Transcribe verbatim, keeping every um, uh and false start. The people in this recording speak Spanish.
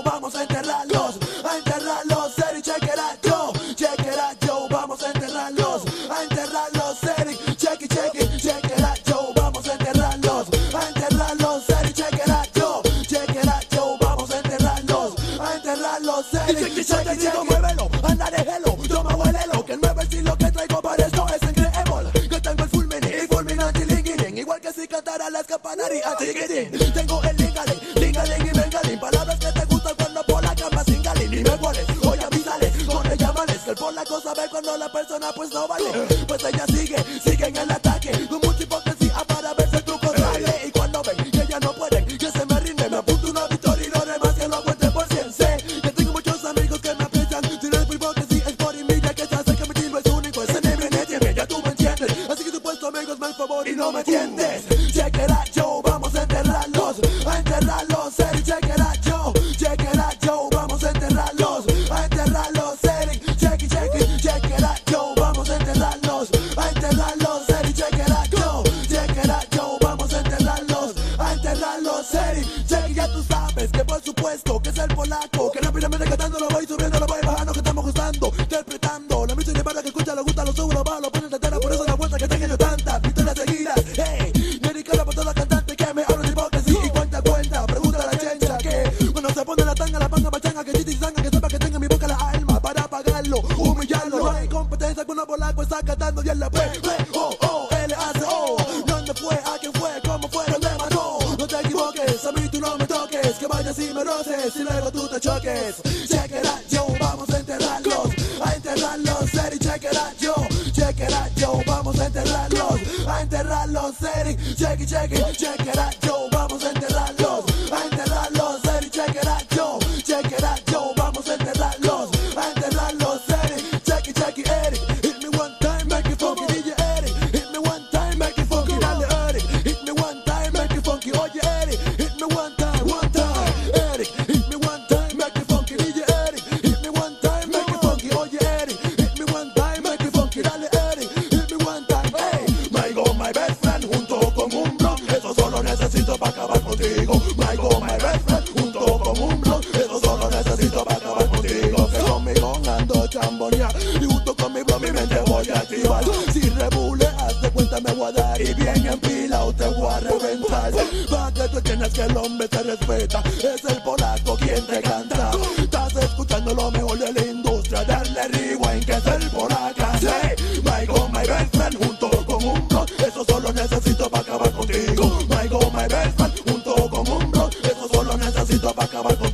vamos a enterrarlos, a enterrarlos, Eric, check it out, yo, check it out, yo, vamos a enterrarlos, a enterrarlos, Eric, check it, check it, check it out, yo, vamos a enterrarlos, a enterrarlos, Eric, check it out, yo, check it out, yo, vamos a enterrarlos, a enterrarlos, Eric, check it, check it, check it, muévelo, anda de hello, yo me huelelo, que el nuevo estilo que traigo para esto es increíble, que tengo el fulmini y fulminante linguinin, igual que si cantara las campanarías, tiquitín, tengo el lingalín, lingalín y bengalín, palabras que te gustan cuando por la cama singalín, y me hueles, oye avísale, con ella males, que el por la cosa ve cuando la persona pues no vale, pues ella sigue, sigue en el ataque, con mucha hipocresía para ver si el truco sale, y cuando ven que ya no pueden, que se me rinde, me apunto una victoria y lo demás que lo cuente por cien, sé que tengo muchos amigos que me aprecian, si no es por hipocresía es por envidia, que se hace que mi tiro es único, ese nivel me tiene, ya tú me entiendes, así que supuesto amigos me el favor y no me entiendes, check it out, yo, vamos a enterrarlos, a enterrarlos, Eric, check it out, yo, check it out, yo, vamos a enterrarlos, a enterrarlos, Eric, check it, check it, check it out, yo, vamos a enterrarlos, a enterrarlos, Eric, check it out, yo, check it out, yo, vamos a enterrarlos, a enterrarlos, Eric, check it, ya tú sabes que por supuesto que es el polaco, que rápidamente cantando lo voy subiendo, lo voy bajando, que estamos gustando, interpretando, la música para que escucha, lo gusta, lo subo, lo bajo, lo pone en entera, por eso la vuelta que tengo yo tantas victorias seguidas, hey, dedicada para todos los cantantes que me hablan de hipocresía y cuenta, cuenta, pregunta a la chencha que cuando se pone la tanga, la panga, pachanga, que chiti sanga, que sepa que tenga en mi boca la alma para apagarlo, humillarlo, no hay competencia con una polaco está cantando y él la fue, oh, oh, él hace, oh, ¿dónde fue? ¿A quién fue? ¿Cómo fue? ¿Dónde mató? No te equivoques, a mí tú no me toques, que vayas y me roces y luego tú te choques, check it out, yo, vamos a enterrarlos, a enterrarlos, Eric, check it out, yo, check it out, yo, vamos a enterrarlos, a enterrarlos, Eric, check it, check it, check it out, yo, vamos a enterrarlos, a enterrarlos, Eric, check it out, yo, check it out, yo, vamos a enterrarlos, a enterrarlos, Eric, check it, check it, Eric, hit me one time, make it funky, D J Eric, hit me one time, make it funky, dale Eric, hit me one time, make it funky, oye Eric, hit me one time, one time, Eric, hit me one time, make it funky, D J Eric, hit me one time, make it funky, oye Eric, hit me one time, make it funky, dale Eric, hit me one time, hey, my go, my best friend, junto con un blog, eso solo necesito para acabar contigo, my go, my best friend, junto con un blog, eso solo necesito para acabar contigo, que conmigo ando chambonea, y junto con mi blog mi mente voy a activar, si rebule, hazte cuenta me voy a dar, y bien empilado te voy a reventar, para que tú entiendas que el hombre te respeta, es el polaco quien te canta, estás escuchando lo mejor de la industria, darle rewind que es el polaca, sí, my go, my best friend, junto con un blog, eso solo necesito para acabar contigo, my go, my best friend, junto con un blog, eso solo necesito para acabar contigo.